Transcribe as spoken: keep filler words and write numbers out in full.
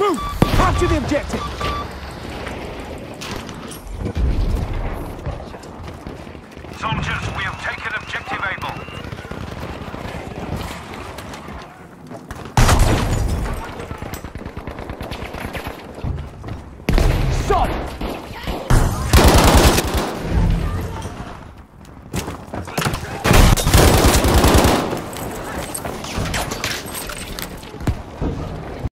Move! Capture the objective! Soldiers, we have taken objective Able.